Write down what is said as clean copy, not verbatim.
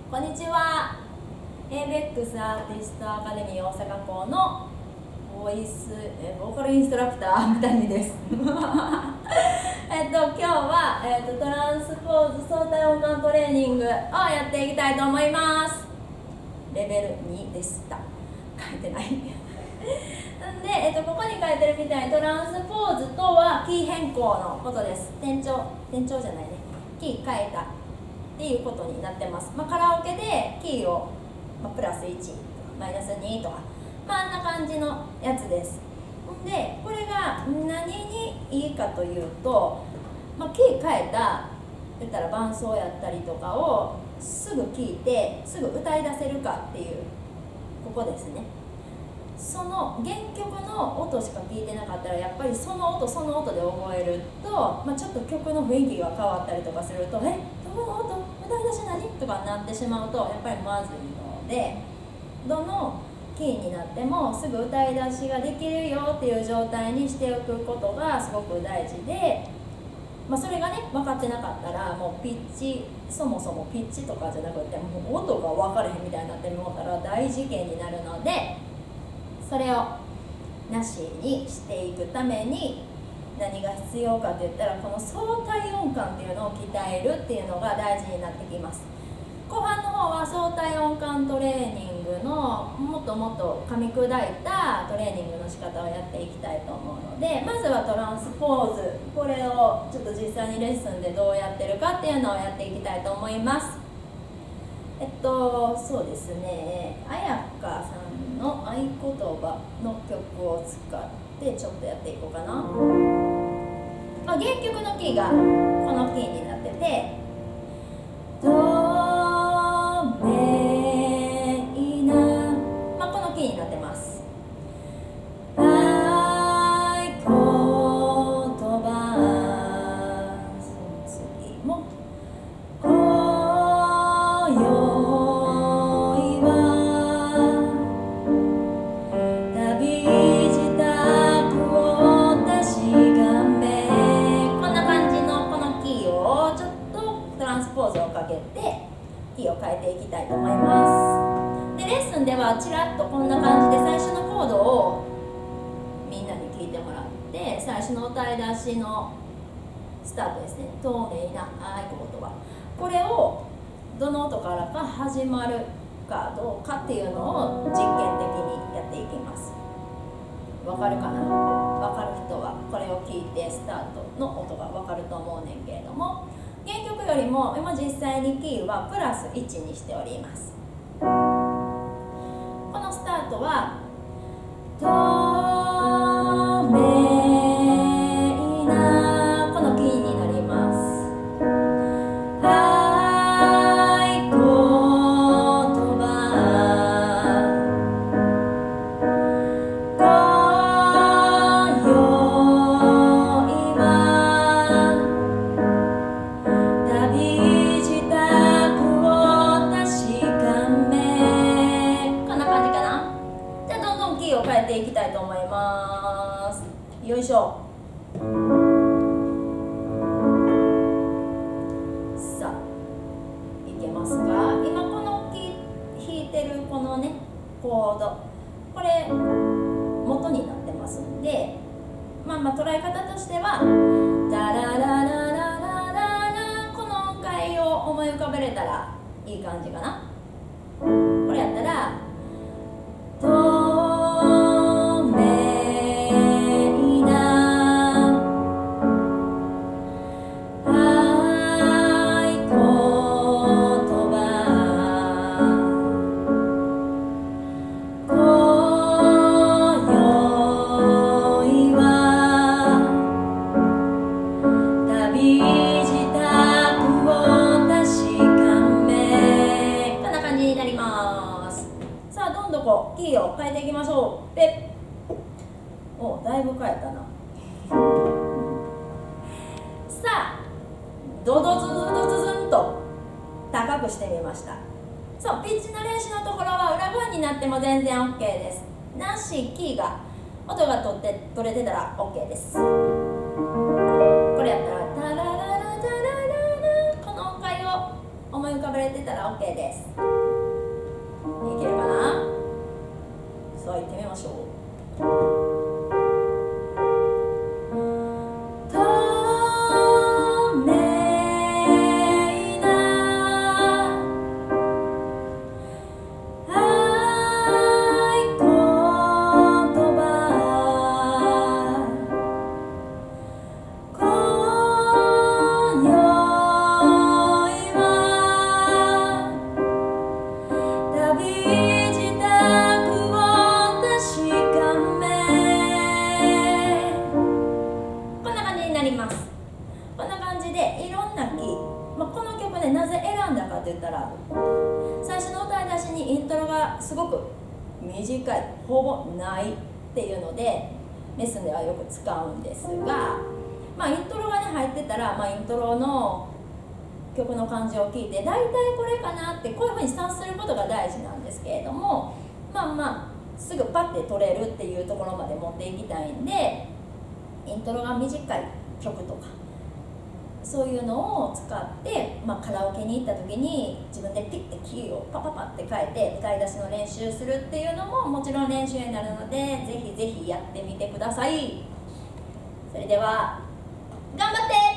こんにちは。 ABEX アーティストアカデミー大阪校のボーカルインストラクター三谷です今日は、トランスポーズ相対音感トレーニングをやっていきたいと思います。レベル2でした。書いてないで、ここに書いてるみたいにトランスポーズとはキー変更のことです。転調じゃないね、キー変えたっていうことになってます。カラオケでキーを、プラス1とかマイナス2とか、あんな感じのやつです。でこれが何にいいかというと、キー変えた言ったら伴奏やったりとかをすぐ聴いてすぐ歌い出せるかっていう、ここですね。その原曲の音しか聴いてなかったらやっぱりその音で覚えると、ちょっと曲の雰囲気が変わったりとかするとどの音歌い出し何とかになってしまうとやっぱりまずいので、どのキーになってもすぐ歌い出しができるよっていう状態にしておくことがすごく大事で、それがね分かってなかったらもうピッチ、そもそもピッチとかじゃなくてもう音が分かれへんみたいになってもうたら大事件になるので、それをなしにしていくために何が必要かって言ったら、この相対音感っていうのを鍛えるっていうのが大事になってきます。後半の方は相対音感トレーニングのもっともっと噛み砕いたトレーニングの仕方をやっていきたいと思うので、まずはトランスポーズ、これをちょっと実際にレッスンでどうやってるかっていうのをやっていきたいと思います。そうですね、あやかさんの合言葉の曲を使ってちょっとやっていこうかな。原曲のキーがこのキーになってて、ドメイナ、このキーになってます。合言葉、その次も今宵は旅支度を確かめ、こんな感じのこのキーをちょっとトランスポーズをかけてキーを変えていきたいと思います。でレッスンではちらっとこんな感じで最初のコードをみんなに聞いてもらって、最初の歌い出しのスタートですね、透明な合言葉、これをどの音からか始まるかどうかっていうのを実験的にやっていきます。わかるかな？わかる人はこれを聞いてスタートの音がわかると思うねんけれども、原曲よりも今実際にキーはプラス1にしております。このスタートはドメイナ、このキーになります。いきたいと思います。よいしょ。さあいけますか？今この弾いてるこのねコード、これ元になってますんで、捉え方としてはダラララララララ、この音階を思い浮かべれたらいい感じかな。これやったらキーを変えていきましょう。ペッ、お、だいぶ変えたなさあドドズズドズズンと高くしてみました。そう、ピッチの練習のところは裏声になっても全然 OK です。なし、キーが音が取れてたら OK です。これやったらタラララタラララ、この音階を思い浮かべれれてたら OK です。いけるかな。さあ行ってみましょう。なぜ選んだかって言ったら、最初の歌い出しにイントロがすごく短い、ほぼないっていうのでレッスンではよく使うんですが、イントロがね入ってたら、イントロの曲の感じを聞いて大体これかなってこういうふうに算することが大事なんですけれども、すぐパッて取れるっていうところまで持っていきたいんで、イントロが短い曲とかそういうのを使って、カラオケに行った時に自分でピッてキーをパパパって変えて歌い出しの練習するっていうのももちろん練習になるので、ぜひぜひやってみてください。それでは頑張って。